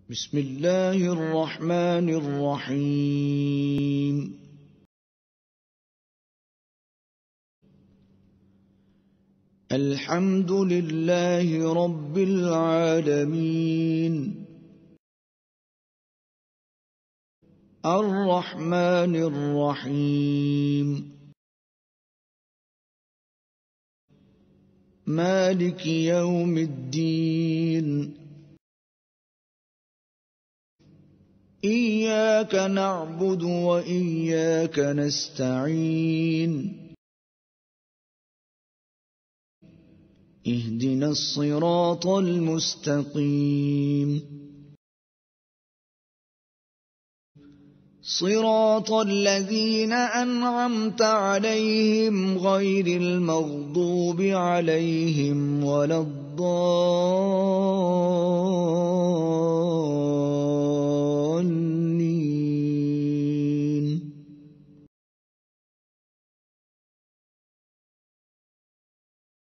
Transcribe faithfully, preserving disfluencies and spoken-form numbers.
بسم الله الرحمن الرحيم. الحمد لله رب العالمين. الرحمن الرحيم. مالك يوم الدين. إياك نعبد وإياك نستعين. اهدنا الصراط المستقيم. صراط الذين أنعمت عليهم غير المغضوب عليهم ولا الضالين.